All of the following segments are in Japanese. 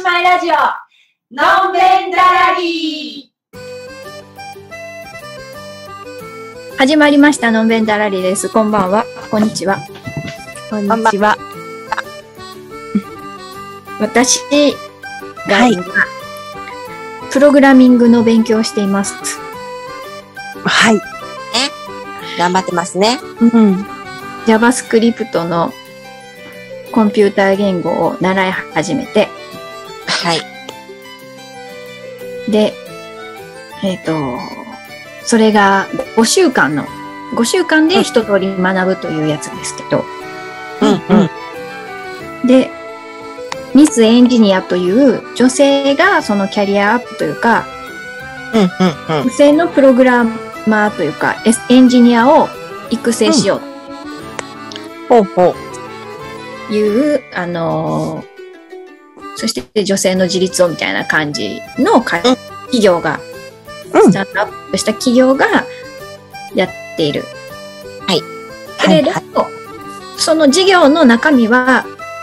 姉妹ラジオのんべんだらり始まりました。のんべんだらりです。こんばんは。こんにちは。 こんにちは。 私が今、プログラミングの勉強をしています。 はい。 頑張ってますね。 JavaScript のコンピューター言語を習い始めて。 はい。 で、それが5週間で一通り学ぶというやつですけど。で、ミスエンジニアという女性がそのキャリアアップというか、女性のプログラマーというか、エンジニアを育成しようという、そして女性の自立をみたいな感じの企業が、スタートアップした企業がやっている。 はい。 けれど、その事業の中身は、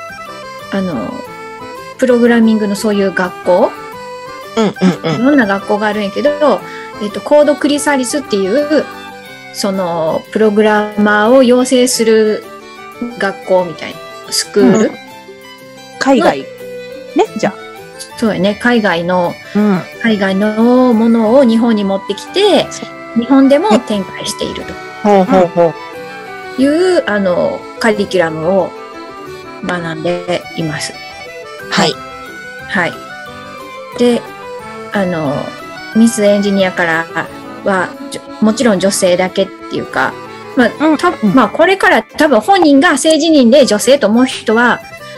プログラミングのそういう学校、いろんな学校があるんやけど、コードクリサリスっていう、その、プログラマーを養成する学校みたいな、スクール。 海外。ね、じゃあ。 そうやね、海外のものを日本に持ってきて、日本でも展開しているという、カリキュラムを学んでいます。 はい。 はい。で、ミスエンジニアからは、もちろん女性だけっていうか、まあ、これから多分本人が性自認で女性と思う人は、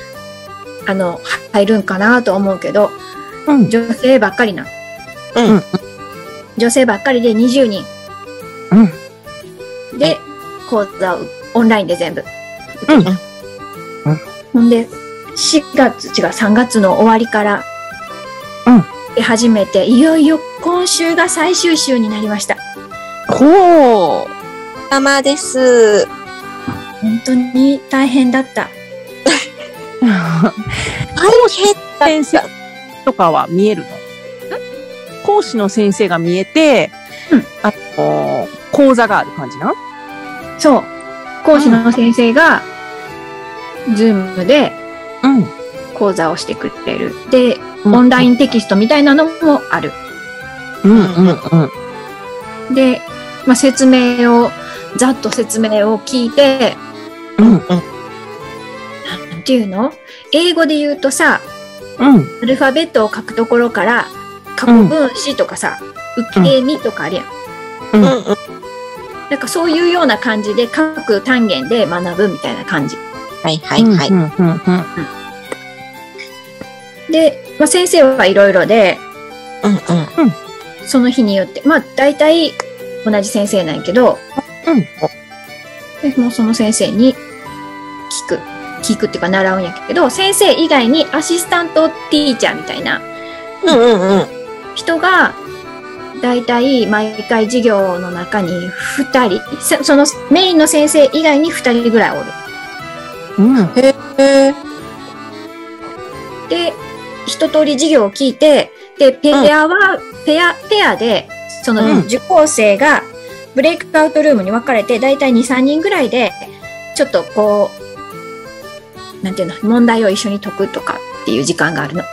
入るんかなと思うけど、女性ばっかりな。女性ばっかりで20人。で、講座をオンラインで全部。ほんで、3月の終わりから、始めて、いよいよ今週が最終週になりました。 ほー。様です。 本当に大変だった。 先生とかは見えるの？講師の先生が見えて、講座がある感じな？ そう。講師の先生が、ズームで、講座をしてくれる。で、オンラインテキストみたいなのもある。で、まあ、ざっと説明を聞いて、なんていうの？英語で言うとさ、アルファベットを書くところから、過去分詞とかさ、受け身とかあるやん。なんかそういうような感じで各単元で学ぶみたいな感じ。 はいはいはい。 で、まあ、先生はいろいろで、その日によって、まあ大体同じ先生なんやけど、でもうその先生に聞くっていうか習うんやけど、先生以外にアシスタントティーチャーみたいな人がだいたい毎回授業の中に2人、そのメインの先生以外に2人ぐらいおる。で、一通り授業を聞いて、で、ペアで、その受講生がブレイクアウトルームに分かれて、だいたい2、3人ぐらいで、ちょっとこう、なんていうの、問題を一緒に解くとかっていう時間があるの。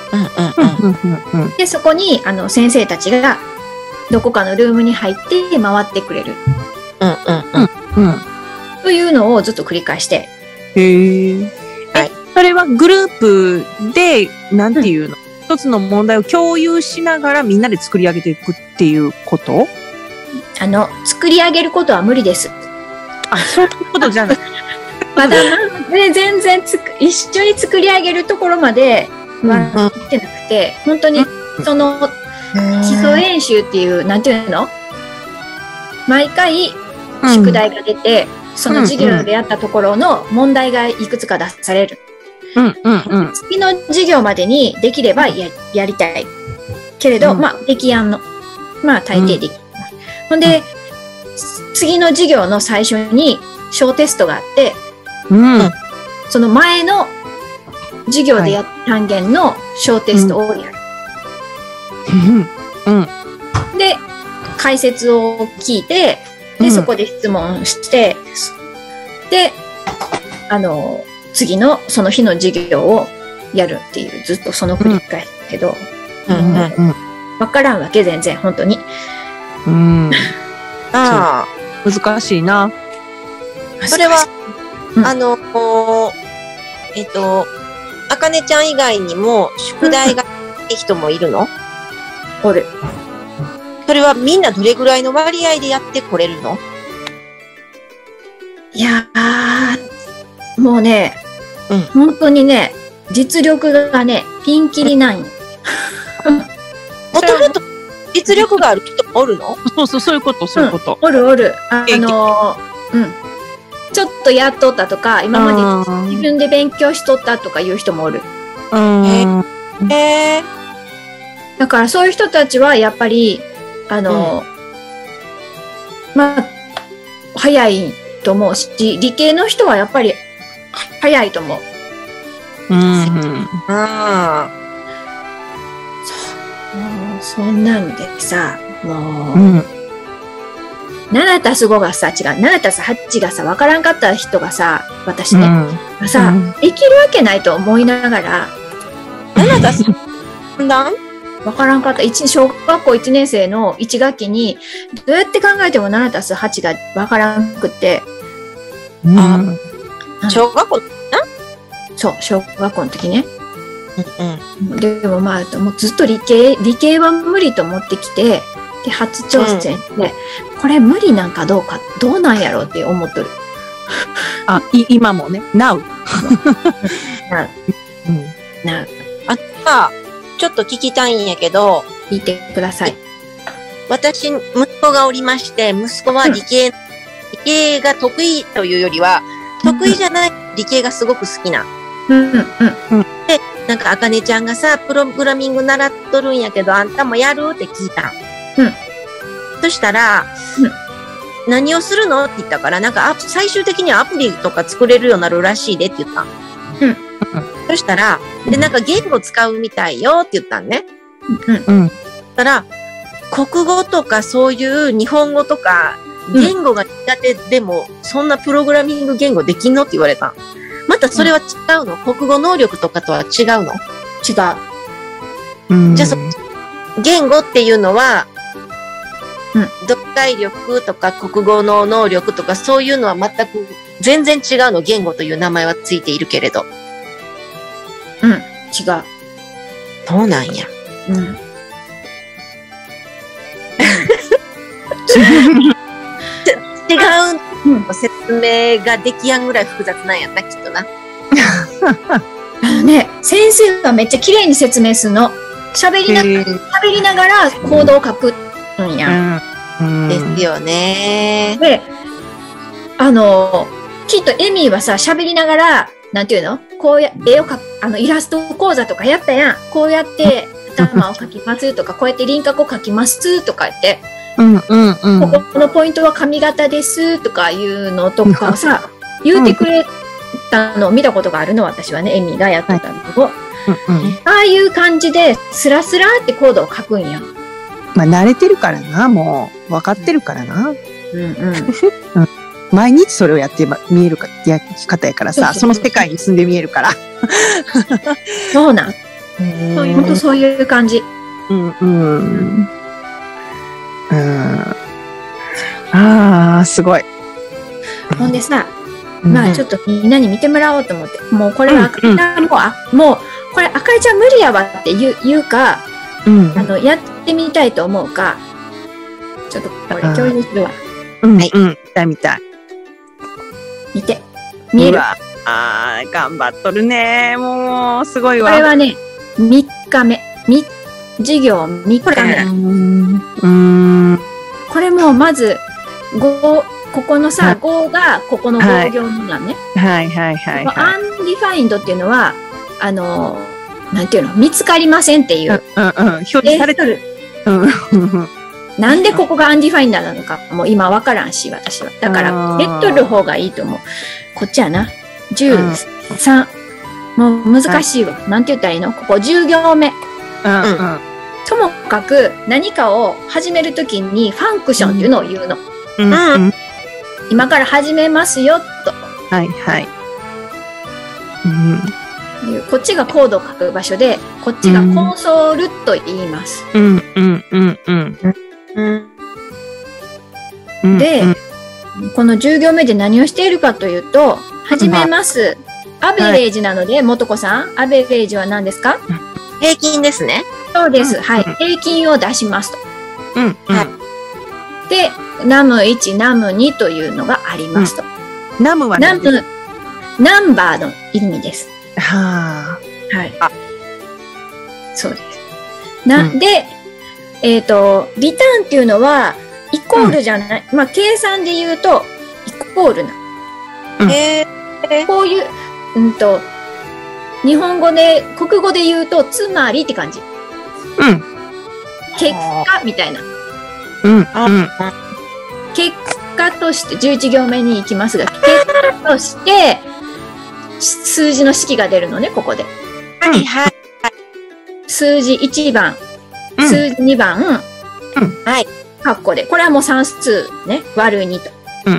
で、そこに、先生たちが、どこかのルームに入って回ってくれる。というのをずっと繰り返して。 それはグループで、なんていうの、一つの問題を共有しながらみんなで作り上げていくっていうこと？ 作り上げることは無理です。 そういうことじゃない。 まだ全然一緒に作り上げるところまでは行ってなくて、本当にその基礎演習っていう、なんていうの？毎回宿題が出て、その授業でやったところの問題がいくつか出される。次の授業までにできればやりたい。けれど、まあ、できやんの。まあ、大抵できる。ほんで、次の授業の最初に小テストがあって、その前の授業でやった単元の小テストをやる。で、解説を聞いて、で、そこで質問して、で、次のその日の授業をやるっていう、ずっとその繰り返しだけど、わからんわけ、全然、本当に。 ああ、難しいな。 それは、あかねちゃん以外にも、宿題がない人もいるの？ おる。 それはみんなどれぐらいの割合でやってこれるの？ いやー、もうね、本当にね、実力がね、ピンキリない。 もともと実力がある人おるの？ そういうこと。 おる。ちょっとやっとったとか、今まで自分で勉強しとったとかいう人もおる。だからそういう人たちはやっぱり、まあ、早いと思うし、理系の人はやっぱり早いと思う。そんなんでさ、もう、7たす5がさ、違う、7たす8がさ、わからんかった人がさ、私ね、がさ、できるわけないと思いながら、 7たす何わからんかった。小学校1年生の1学期に、どうやって考えても7たす8がわからんくって、 小学校そう、小学校の時ね。でもまあ、もうずっと理系は無理と思ってきて、で、初挑戦で、これ無理なんかどうなんやろうって思っとる。 今もね、now。 ちょっと聞きたいんやけど。 聞いてください。 私、息子がおりまして、息子は理系が得意というよりは、得意じゃない理系がすごく好きな。で、なんか、あかねちゃんがさ、プログラミング習っとるんやけど、あんたもやるって聞いた。そしたら、何をするのって言ったから、なんか、最終的にはアプリとか作れるようになるらしいでって言った。そしたら、で、なんか言語使うみたいよって言ったんね。そしたら、国語とかそういう日本語とか、言語が苦手でも、そんなプログラミング言語できんのって言われた。またそれは違うの？国語能力とかとは違うの？ 違う。じゃあ言語っていうのは、読解力とか国語の能力とかそういうのは全く全然違うの。言語という名前はついているけれど。 違う。 そうなんや。違う説明ができやんぐらい複雑なんやんな、きっとな。 先生がめっちゃ綺麗に説明するの。喋りながらコードを書くんや。 ですよね。 で、きっとエミーはさ、喋りながら、なんていうの？こう絵を描く、イラスト講座とかやったやん。こうやって頭を描きますとか、こうやって輪郭を描きますとか言って、ここのポイントは髪型ですとかいうのとかをさ、言うてくれたのを見たことがあるの、私はね、エミーがやってたのを。ああいう感じで、スラスラってコードを書くんや。 まあ、慣れてるからな、もう、分かってるからな。毎日それをやって見える方やからさ、その世界に住んで見えるから。 そうなん。本当そういう感じ。 すごい。 ほんでさ、まあちょっとみんなに見てもらおうと思って、もうこれは赤ちゃんもう、これ赤ちゃん無理やわって言うか、やってみたいと思うか、ちょっとこれ共有するわ。 見たい。 見える。 頑張っとるね。もう、すごいわ。 これはね、3日目。授業3日目。これもまず、ここのさ、5がここの5行目なんね。 アンディファインドっていうのは、なんていうの、見つかりませんっていう。 表示されてる。 なんでここがアンディファインダーなのか、もう今わからんし、私は。だから、取る方がいいと思う。こっちやな。13。 もう難しいわ。なんて言ったらいいの？ここ10行目。 うんうん。 ともかく何かを始めるときにファンクションっていうのを言うの。 うんうん。 今から始めますよ、 はいはい。 という。こっちがコードを書く場所で、こっちがコンソールと言います。 うんうんうんうんうん。 で、この10行目で何をしているかというと、始めます。アベレージなので、元子さん、アベレージは何ですか？ 平均ですね。 そうです。はい。平均を出しますと。 うんうん。 で、ナム1、ナム2というのがありますと。 ナムはナム、ナンバーの意味です。 ははい。そうです。で、リターンっていうのは、イコールじゃない。まあ、計算で言うと、イコールな。こういう、日本語で、国語で言うと、つまりって感じ。 うん結果みたいな。 うんうん。 結果として、11行目に行きますが、結果として、数字の式が出るのね、ここで。 はいはい。 数字1番、数字2番、 はい。 カッコで。これはもう算数ね。割る2と。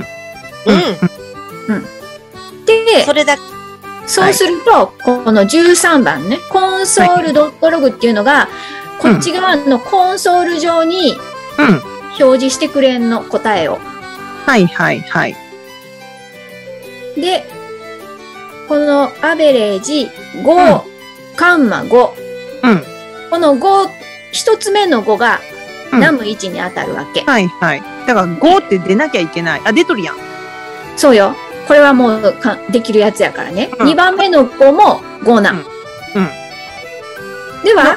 で、 それだけ。 そうすると、この13番ね、コンソール .log っていうのが、こっち側のコンソール上に表示してくれんの、答えを。 はいはいはい。 で、このアベレージ5、カンマ5。この5、一つ目の5がナム1に当たるわけ。 はいはい。だから5って出なきゃいけない。あ、出とるやん。 そうよ。これはもうできるやつやからね。2番目の5も5なん。では、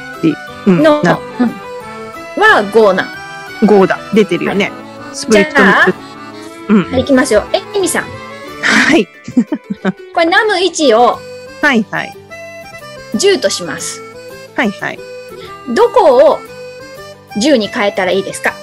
は5なん。 5だ。出てるよね。スプリットはい、いきますよ。エミさん。 はい。 これナム1をはいはい。 10とします。 はいはい。 どこを10に変えたらいいですか？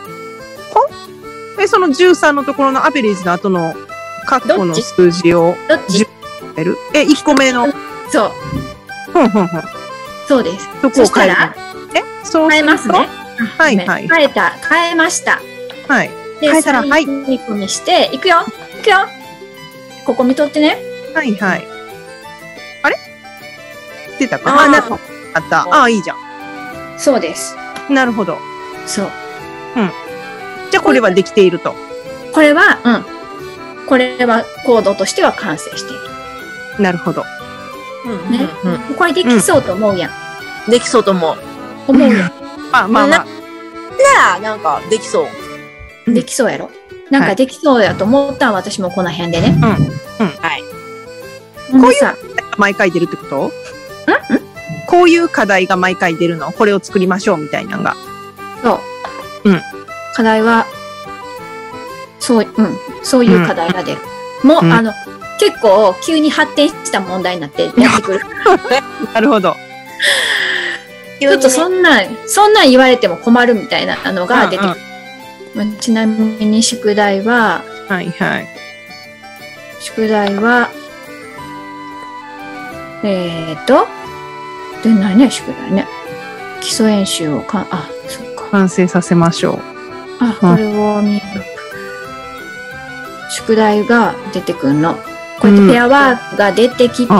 その13のところのアベレージの後の括弧の数字をどっち 10変える1個目の。 そう。そうです。 そこを変える。そう変えますね。 はいはい。 変えました。 はい。 で、変えたら、はい。2個にして、いくよ。ここ見とってね。 はいはい。あれ出たかなあった。ああ、いいじゃん。 そうです。 なるほど。 そう。 じゃあこれはできていると。 これはコードとしては完成している。 なるほど。 ね。これできそうと思うやん。 できそうと思う。 思うやん。 まあ。 なら、なんか、できそう。 できそうやろ？なんかできそうやと思ったん私もこの辺でね。 はい。 こういう課題が毎回出るってこと？こういう課題が毎回出るの？これを作りましょうみたいなのが。 そう。課題は、そういう課題が出る。もう、結構急に発展した問題になってやってくる。 なるほど。 ちょっとそんなん言われても困るみたいなのが出てくる。ちなみに宿題は、出ないね、宿題ね。基礎演習をそうか。 完成させましょう。 これを宿題が出てくるの。こうやってペアワークが出てきて、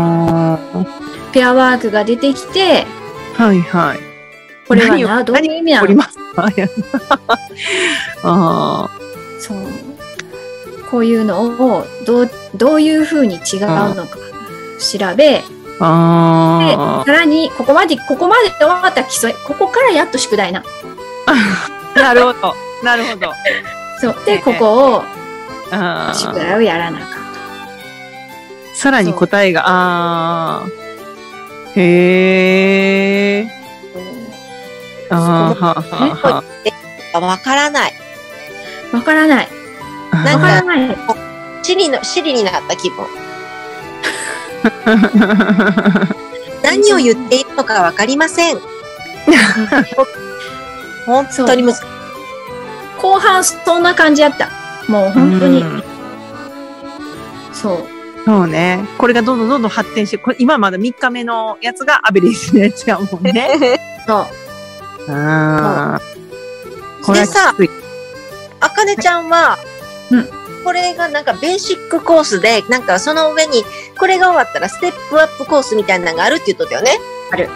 はいはい。これはどういう意味なの？そう。こういうのをどういう風に違うのか調べ、で、さらにここまで終わった基礎、ここからやっと宿題な。 なるほど。なるほど。 そう。で、ここを、宿題をやらなあかんと。 さらに答えが、へー。 わからない。なんか、シリになった気分。何を言っているのかわかりません。本当に難しい。 後半そんな感じやった。もう本当に。そう。 そうね。これがどんどん発展して、今まだ3日目のやつがアベレージのやつやもんね。 そう。 これはきつい。 あかねちゃんは、これがなんかベーシックコースで、なんかその上に、これが終わったらステップアップコースみたいなのがあるって言っとったよね。 ある。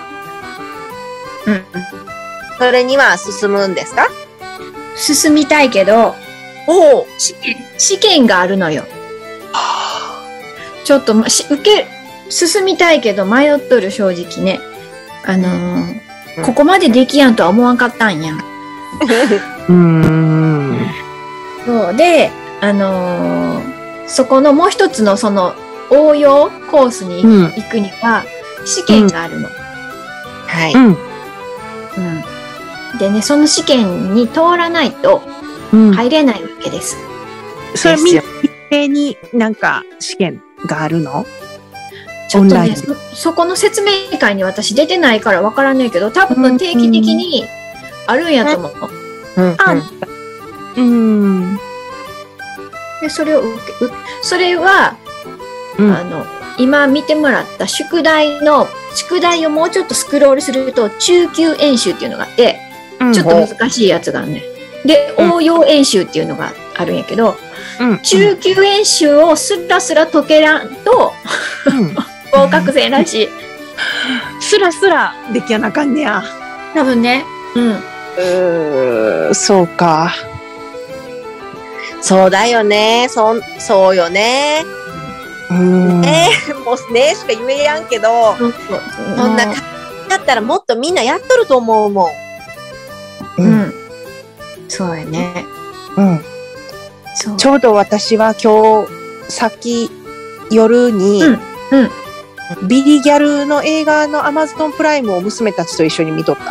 それには進むんですか？ 進みたいけど、試験があるのよ。ちょっと、進みたいけど迷っとる、正直ね。ここまでできやんとは思わんかったんやん。そうで、そこのもう一つのその応用コースに行くには試験があるの。 はい。 でね、その試験に通らないと入れないわけです。 それ一斉になんか試験があるの？ ちょっとね、そこの説明会に私出てないからわからないけど、多分定期的にあるんやと思う。で、それは、今見てもらった宿題をもうちょっとスクロールすると、中級演習っていうのがあって、ちょっと難しいやつがあるね。で、応用演習っていうのがあるんやけど、中級演習をスラスラ解けらんと、合格せんらしい。 スラスラできやなあかんねや。 多分ね。 そうか。 そうだよね。そうよね。もうねしか言えやんけど、そんな感じだったらもっとみんなやっとると思うもん。 そうやね。 ちょうど私は今日、さっき夜に、ビリギャルの映画の Amazon プライムを娘たちと一緒に見とった。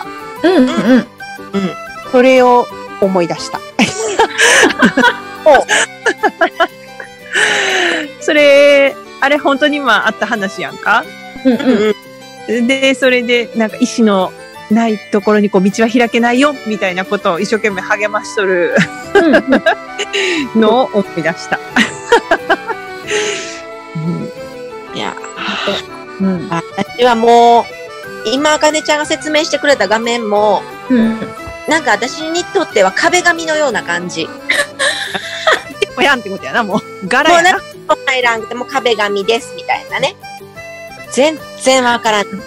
それを思い出した。それ、あれ本当にあった話やんか？で、それで、なんか意志のないところに道は開けないよ、みたいなことを一生懸命励ましとるのを思い出した。 いや、私はもう、今、あかねちゃんが説明してくれた画面も、なんか私にとっては壁紙のような感じ。 もやんってことやな、もう。柄やな。 もう入らんくても壁紙です、みたいなね。全然わからん。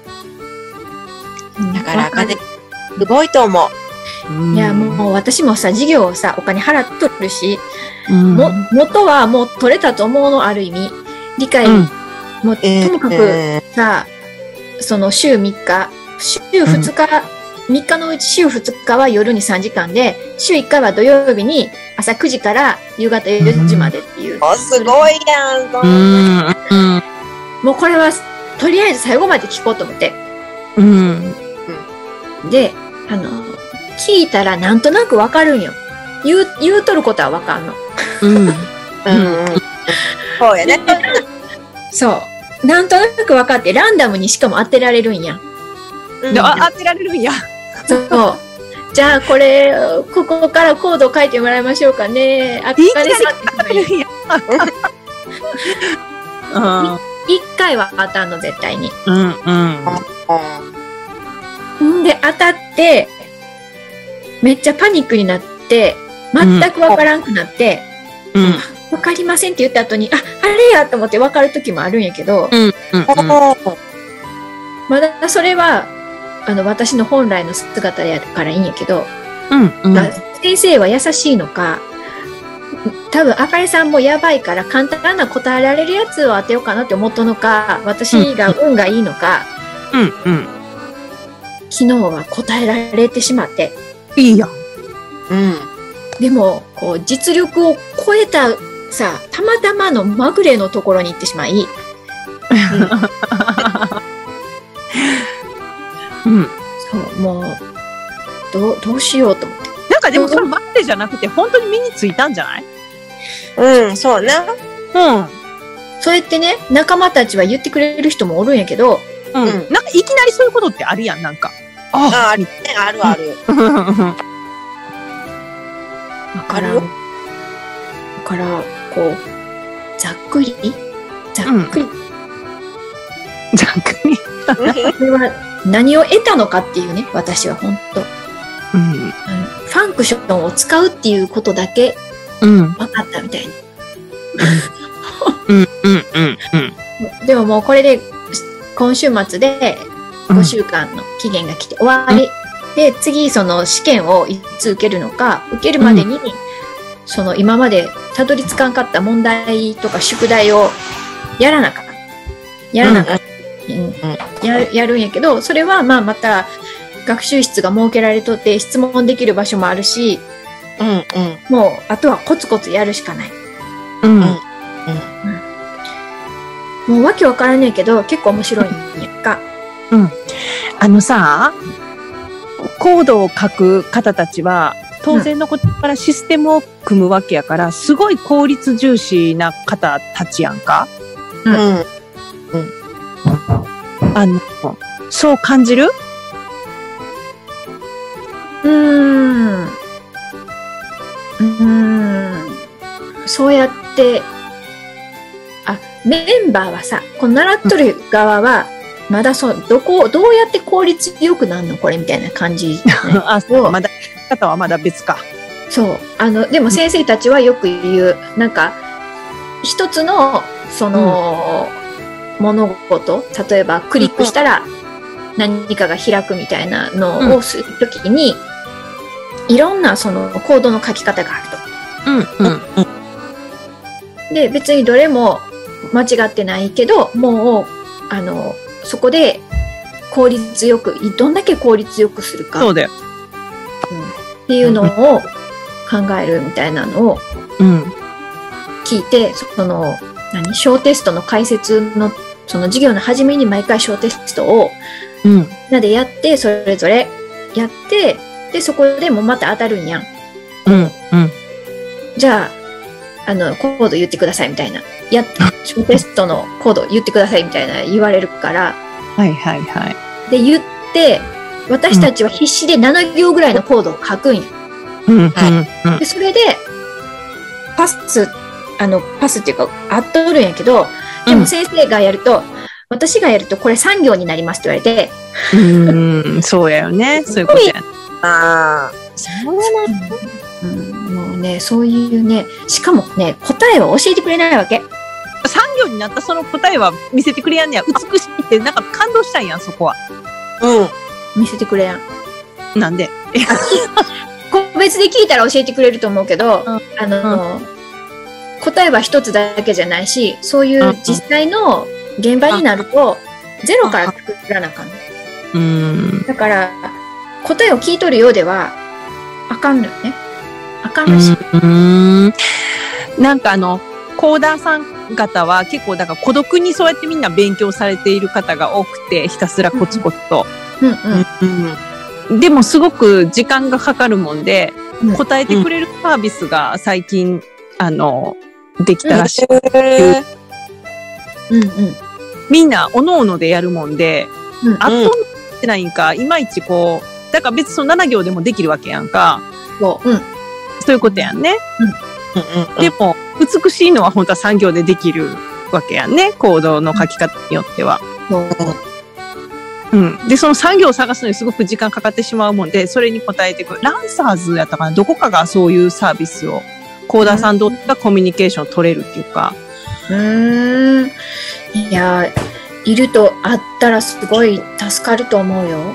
だから、あかね、すごいと思う。 いや、もう私もさ、授業をさ、お金払っとるし、元はもう取れたと思うの、ある意味。理解、もう、とにかくさ、その週3日、週2日、3日のうち週2日は夜に3時間で、週1回は土曜日に朝9時から夕方4時までっていう。 すごいやん、 もうこれは、とりあえず最後まで聞こうと思って。で、聞いたらなんとなくわかるんよ。言うとることはわかんの。 そうやね。 そう。なんとなくわかって、ランダムにしかも当てられるんや。 当てられるんや。 そう。じゃあ、ここからコードを書いてもらいましょうかね。あかねさんって言うや。一回は当たんの、絶対に。で、当たって、めっちゃパニックになって、全くわからんくなって、わかりませんって言った後に、あれやと思ってわかる時もあるんやけど、まだそれは、私の本来の姿やからいいんやけど、先生は優しいのか、多分、あかりさんもやばいから簡単な答えられるやつを当てようかなって思ったのか、私が運がいいのか、昨日は答えられてしまって。 いいやん。 でも、こう、実力を超えたさ、たまたまのまぐれのところに行ってしまい、そう、もう、どうしようと思って。 なんかでもそれまぐれじゃなくて、本当に身についたんじゃない？ そうな。 そうやってね、仲間たちは言ってくれる人もおるんやけど、 なんかいきなりそういうことってあるやん、なんか。 あるね、ある。 だから、こう、ざっくりざっくり。 ざっくり。 これは何を得たのかっていうね、私は本当。 うん。 ファンクションを使うっていうことだけうん。 分かったみたいな。 うん。うん。うん。うん。 でももうこれで今週末で5週間の期限が来て終わり。で、次その試験をいつ受けるのか、受けるまでに、その今までたどり着かんかった問題とか宿題をやらなかった。やるんやけど、それはまあまた学習室が設けられとって質問できる場所もあるし、もうあとはコツコツやるしかない。もうわけわからねえけど結構面白いんやんか。 さ、コードを書く方たちは、当然のことからシステムを組むわけやから、すごい効率重視な方たちやんか。そう感じる？ そうやって、メンバーはさ、この習っとる側は、まだどうやって効率よくなるのこれみたいな感じ、ね。 そう、まだ、方はまだ別か。 そう。でも先生たちはよく言う、なんか、一つの、物事、例えばクリックしたら何かが開くみたいなのをするときに、いろんなそのコードの書き方があると。で、別にどれも間違ってないけど、もう、そこで効率よく、どんだけ効率よくするか。 そうだよ。 っていうのを考えるみたいなのを聞いて、小テストの解説の、その授業の初めに毎回小テストを、みんなでやって、それぞれやって、で、そこでもまた当たるんやん。じゃあ、コード言ってくださいみたいな。小テストのコード言ってくださいみたいな言われるから。で、言って、私たちは必死で7行ぐらいのコードを書くんや。で、それで、パスっていうか、あっとるんやけど、でも先生がやると、私がやるとこれ3行になりますって言われて。 そうやよね。そういうことや。 そうなの？ もうね、そういうね、しかもね、答えは教えてくれないわけ。 3行になったその答えは見せてくれやんねや。美しいってなんか感動したんやん、そこは。 見せてくれやん。 なんで？ 個別で聞いたら教えてくれると思うけど、答えは一つだけじゃないし、そういう実際の現場になると、ゼロから作らなあかん。だから、答えを聞いとるようでは、あかんのよね。あかんらしい。 なんかコーダーさん方は結構だから孤独にそうやってみんな勉強されている方が多くて、ひたすらコツコツと。でもすごく時間がかかるもんで、答えてくれるサービスが最近、できたらしい。みんな、おのおのでやるもんで、あっとってないんか、いまいちこう、だから別にその7行でもできるわけやんか。そういうことやんね。でも、美しいのは本当は3行でできるわけやんね。コードの書き方によっては。で、その3行を探すのにすごく時間かかってしまうもんで、それに答えてくる。ランサーズやったかな、どこかがそういうサービスを、コーダーさん同士がコミュニケーション取れるっていうか。 いや、いるとあったらすごい助かると思うよ。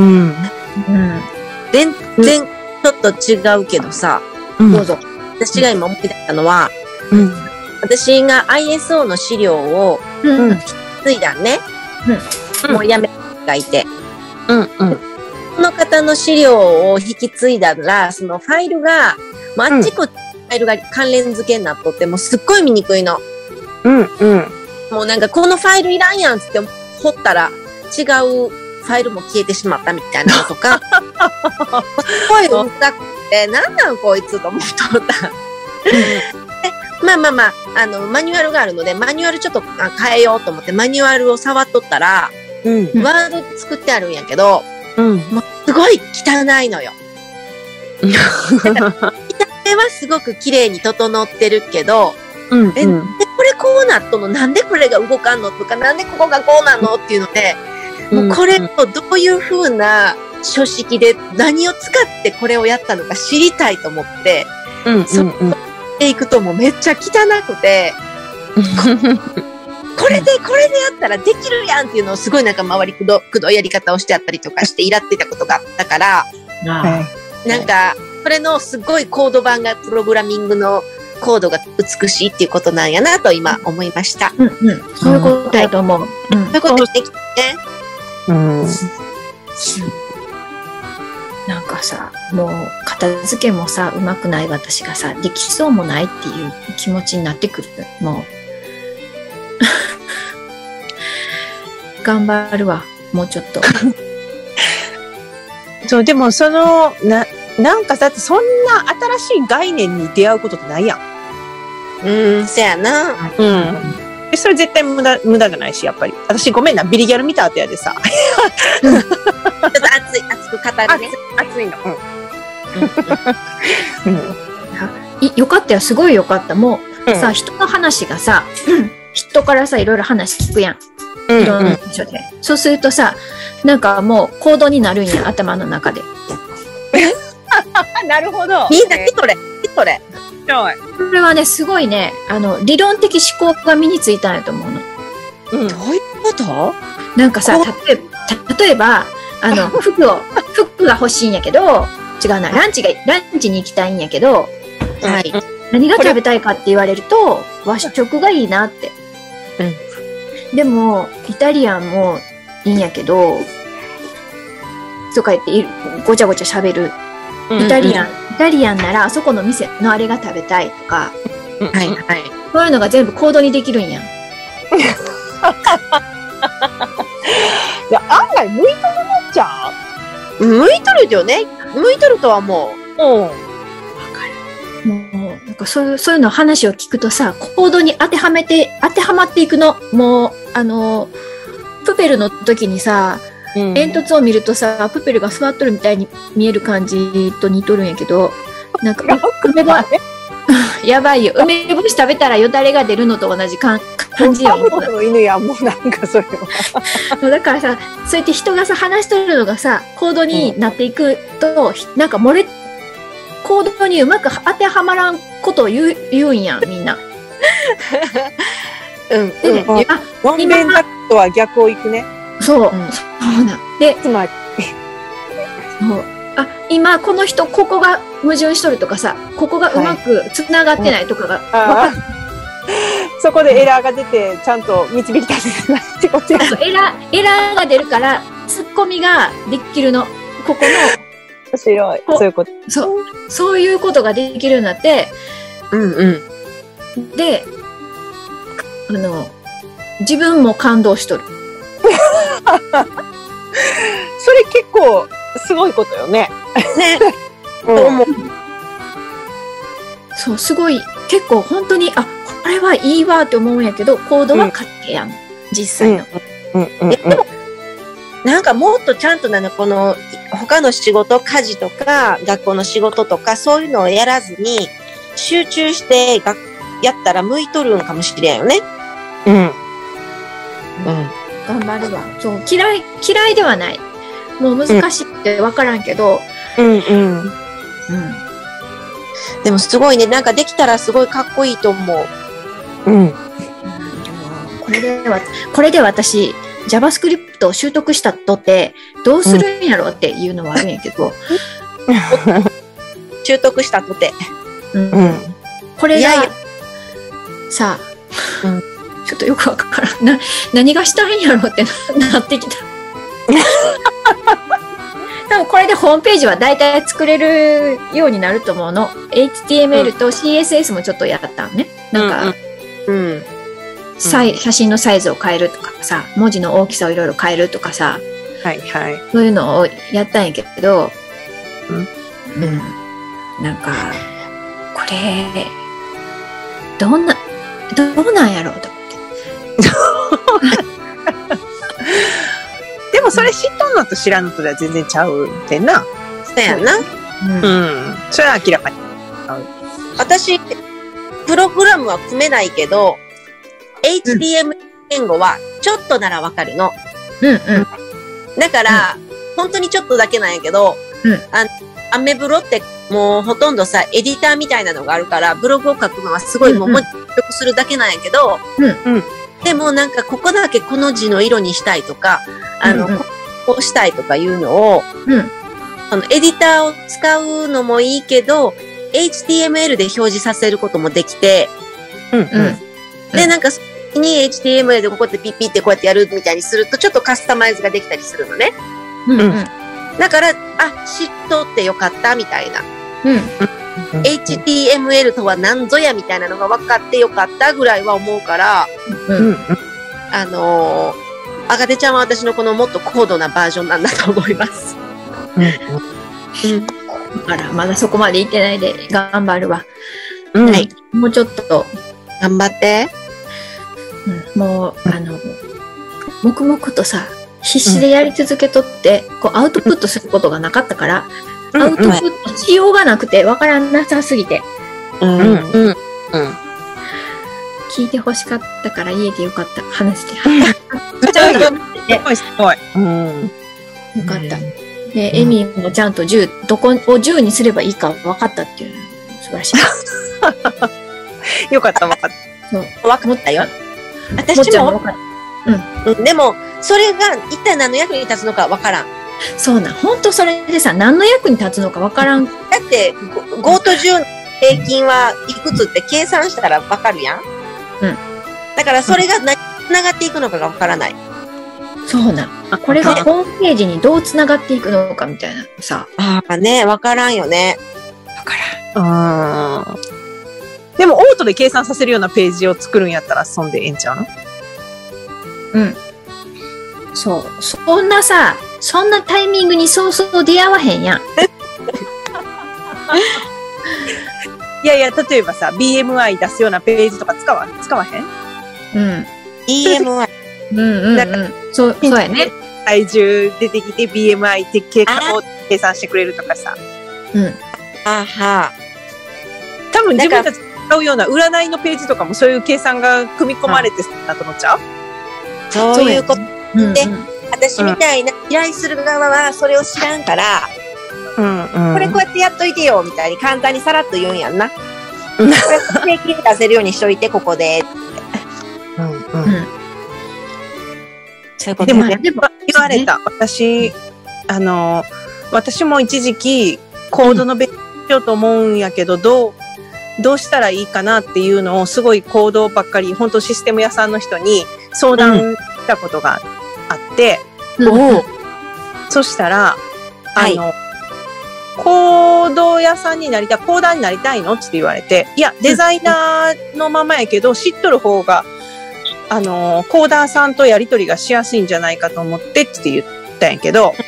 全然ちょっと違うけどさ、どうぞ。私が今思い出したのは、私が ISO の資料を引き継いだね。もうやめがいて。その方の資料を引き継いだら、そのファイルが、あっちこっちファイルが関連付けになっとって、もうすっごい見にくいの。もうなんかこのファイルいらんやんつって掘ったら、違うファイルも消えてしまったみたいなのとか、すごいうるさくて、なんなんこいつと思っとった。マニュアルがあるので、マニュアルちょっと変えようと思って、マニュアルを触っとったら、ワード作ってあるんやけど、もうすごい汚いのよ。見た目はすごく綺麗に整ってるけど、 これこうなっとんの、なんでこれが動かんのとか、なんでここがこうなのっていうので、もうこれをどういう風な書式で何を使ってこれをやったのか知りたいと思って、そこへ行くともうめっちゃ汚くて、これでやったらできるやんっていうのをすごいなんか周りくどいやり方をしてあったりとかしてイラってたことがあったから、なんか、これのすごいコード版がプログラミングのコードが美しいっていうことなんやなと今思いました。 そういうことだと思う。 そういうことできてね。 なんかさ、もう片付けもさ、うまくない私がさ、できそうもないっていう気持ちになってくる。もう。頑張るわ、もうちょっと。 そう、でもなんかだってそんな新しい概念に出会うことってないやん。 せやな。 それ絶対無駄じゃないし、やっぱり。私ごめんな、ビリギャル見た後やでさ。 ちょっと熱く語るね。 熱いの。 よかったよ、すごいよかった。もう、さ、人の話がさ、人からさ、いろいろ話聞くやん。いろんな場所で。そうするとさ、なんかもう行動になるんや、頭の中で。 なるほど。 みんなそれ。 これはね、すごいね、理論的思考が身についたんやと思うの。 どういうことなんかさ、例えば、服が欲しいんやけど、違うな、ランチに行きたいんやけど、 はい。 何が食べたいかって言われると、和食がいいなって。でも、イタリアンもいいんやけど、とか言ってごちゃごちゃ喋る。イタリアンならあそこの店のあれが食べたいとか、そういうのが全部コードにできるんや。 いや、案外向いとるのじゃん。 向いとるよね。向いとるとは思う。 わかる。もう、なんかそういうの話を聞くとさ、コードに当てはまっていくの。もう、プペルの時にさ、煙突を見るとさ、プペルが座っとるみたいに見える感じと似とるんやけど、なんか、やばいよ。梅干し食べたらよだれが出るのと同じ感じよ。 の犬や、もうなんかそれは。 だからさ、そうやって人がさ、話しとるのがさ、コードになっていくと、なんかコードにうまく当てはまらんことを言うんや、みんな。 でね、 ノンベンダとは逆を行くね。 そうな。で、 つまり、 今この人、ここが矛盾しとるとかさ、ここがうまく繋がってないとかが分かる。 そこでエラーが出て、ちゃんと導き出せないってことや。 エラーが出るから、ツッコミができるの。ここの。 面白い。そういうこと。 そういうことができるようになって、で、自分も感動しとる。 それ結構すごいことよね。 ね。 そう、すごい、結構本当に、これはいいわって思うんやけど、コードは勝手やん。実際の。 なんかもっとちゃんとこの、他の仕事、家事とか、学校の仕事とか、そういうのをやらずに、集中してやったら向いとるんかもしれんよね。 頑張るわ。そう、嫌いではない。もう難しいって分からんけど。 でもすごいね、なんかできたらすごいかっこいいと思う。 これで私、JavaScript を習得したとってどうするんやろっていうのはあるんやけど。 習得したとて。 これが、さあ、ちょっとよくわからん。何がしたいんやろってなってきた。多分これでホームページは大体作れるようになると思うの。HTML と CSS もちょっとやったのね。なんか、写真のサイズを変えるとかさ、文字の大きさをいろいろ変えるとかさ、そういうのをやったんやけど、なんか、これ、どうなんやろうと思って。 でもそれ知っとんのと知らんのとでは全然ちゃうってんな。 そうやな。 それは明らかに。 私、プログラムは組めないけど、 HTML 言語はちょっとならわかるの。 うんうん。 だから、本当にちょっとだけなんやけど、アメブロってもうほとんどさ、エディターみたいなのがあるから、ブログを書くのはすごいもう入力するだけなんやけど、でもなんかここだけこの字の色にしたいとか、こうしたいとかいうのを、エディターを使うのもいいけど、HTML で表示させることもできて、で、なんか、に HTML でこうやってピッピってこうやってやるみたいにすると、ちょっとカスタマイズができたりするのね。だから、知っとってよかったみたいな。HTML とは何ぞやみたいなのが分かってよかったぐらいは思うから、あかてちゃんは私のこのもっと高度なバージョンなんだと思います。 だからまだそこまで行ってないで頑張るわ。 はい。 もうちょっと頑張って。 もう、黙々とさ、必死でやり続けとって、こうアウトプットすることがなかったから、アウトプットしようがなくてわからなさすぎて。聞いて欲しかったから家でよかった。話して。 すごい。 よかった。で、エミもちゃんとどこを10にすればいいか分かったっていうの素晴らしい。よかった、分かった。 そう。 分かったよ。私も分かった。でも、それが一体何の役に立つのか分からん。 そうなん。ほんとそれでさ、何の役に立つのか分からん。 だって、5と10の平均はいくつって計算したら分かるやん。だからそれが何に繋がっていくのかが分からない。 そうなん。これがホームページにどう繋がっていくのかみたいなさ。 ね、分からんよね。 分からん。 でも、オートで計算させるようなページを作るんやったら、そんでええんちゃうの？ そう。そんなさ、そんなタイミングにそうそう出会わへんやん。 いやいや、例えばさ、BMI 出すようなページとか使わへん？ BMI。 そうやね。 体重出てきて BMI って計算してくれるとかさ。多分自分たち使うような占いのページとかもそういう計算が組み込まれてたと思っちゃう？ そういうことで、私みたいな依頼する側はそれを知らんから、これこうやってやっといてよみたいに簡単にさらっと言うんやんな。これ平均出せるようにしといてここで。そういうことでもね、言われた。私も一時期コードの勉強しようと思うんやけど、どうしたらいいかなっていうのをすごいコードばっかり、本当システム屋さんの人に相談したことがあって、そしたら、コード屋さんにコーダーになりたいのって言われて、いや、デザイナーのままやけど、知っとる方が、コーダーさんとやりとりがしやすいんじゃないかと思ってって言ったんやけど、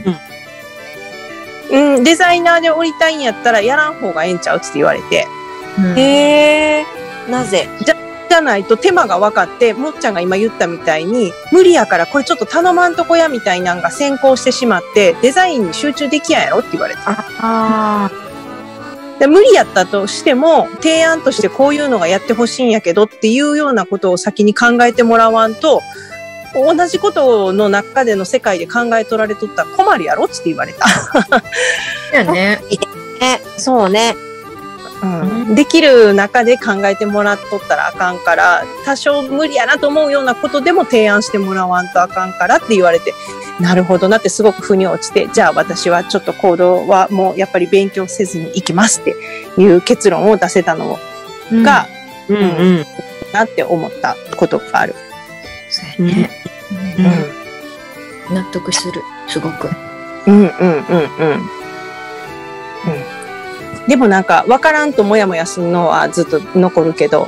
デザイナーで降りたいんやったらやらん方がええんちゃうって言われて。 なぜ？ じゃないと手間が分かって、もっちゃんが今言ったみたいに、無理やからこれちょっと頼まんとこやみたいなんが先行してしまって、デザインに集中できやんやろって言われた。で無理やったとしても、提案としてこういうのがやってほしいんやけどっていうようなことを先に考えてもらわんと、同じことの中での世界で考えとられとったら困るやろって言われた。 だよね。 そうね。 できる中で考えてもらっとったらあかんから、多少無理やなと思うようなことでも提案してもらわんとあかんからって言われて、なるほどなってすごく腑に落ちて、じゃあ私はちょっとコードはもうやっぱり勉強せずに行きますっていう結論を出せたのが、なって思ったことがある。 そうやね。納得する。すごく。 でもなんか、わからんともやもやするのはずっと残るけど、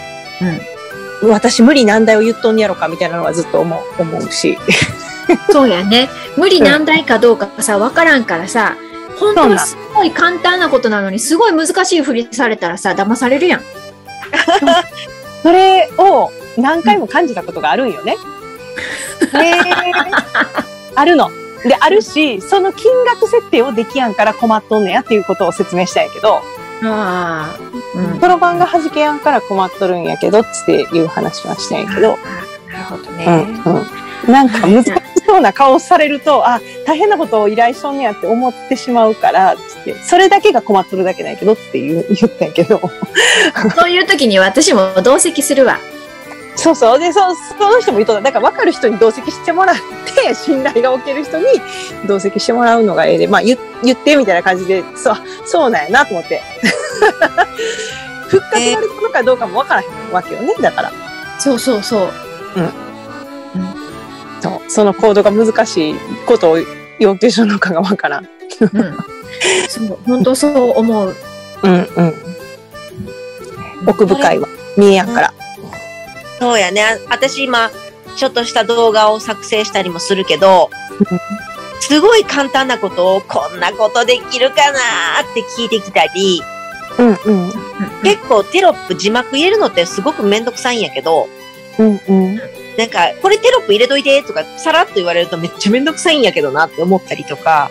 私無理難題を言っとんやろかみたいなのはずっと思うし。 そうやね。無理難題かどうかさ、わからんからさ、本当はすごい簡単なことなのに、すごい難しいふりされたらさ、騙されるやん。 それを何回も感じたことがあるんよね。あるの。で、あるし、その金額設定をできやんから困っとんねやっていうことを説明したいけど。 そろばんが弾けやんから困っとるんやけどっていう話はしたんやけど。 なるほどね。 なんか難しそうな顔されると、あ、大変なことを依頼しとんねやって思ってしまうから、つって、それだけが困っとるだけだけどって言ったんやけど。 そういう時に私も同席するわ。 そうそう。で、その人も言うと、だから分かる人に同席してもらって、信頼がおける人に同席してもらうのがええで、まあ言ってみたいな感じで、そうなんやなと思って。復活されたのかどうかも分からへんわけよね、だから。 そうそうそう。 そのコードが難しいことを要求するのかが分からん。 そう、本当そう思う。 奥深いわ。見えやんから。 そうやね。私今、ちょっとした動画を作成したりもするけど、すごい簡単なことをこんなことできるかなーって聞いてきたり、結構テロップ字幕入れるのってすごくめんどくさいんやけど、なんか、これテロップ入れといてとか、さらっと言われるとめっちゃめんどくさいんやけどなって思ったりとか。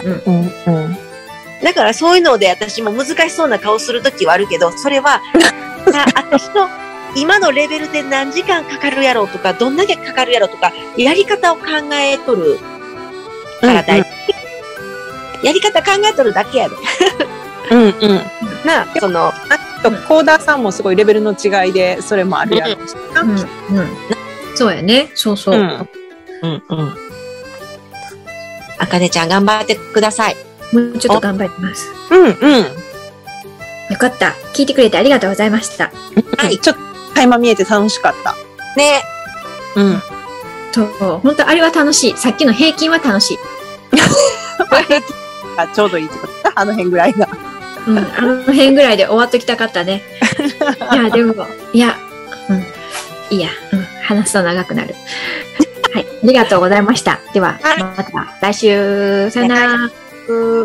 だからそういうので私も難しそうな顔するときはあるけど、それは、私の今のレベルで何時間かかるやろうとか、どんだけかかるやろうとか、やり方を考えとるから大事。やり方考えとるだけやで。その、 コーダーさんもすごいレベルの違いで、それもあるやろうし。 そうやね。そうそう。 あかねちゃん頑張ってください。 もうちょっと頑張ります。よかった。聞いてくれてありがとうございました。 はい。ちょっと垣間見えて楽しかった。 ね。 そう。本当あれは楽しい。さっきの平均は楽しい。 平均がちょうどいいってことだ。あの辺ぐらいが。 あの辺ぐらいで終わっときたかったね。いや、でも、いや、いいや、話すと長くなる。はい、ありがとうございました。では、また来週、さよなら。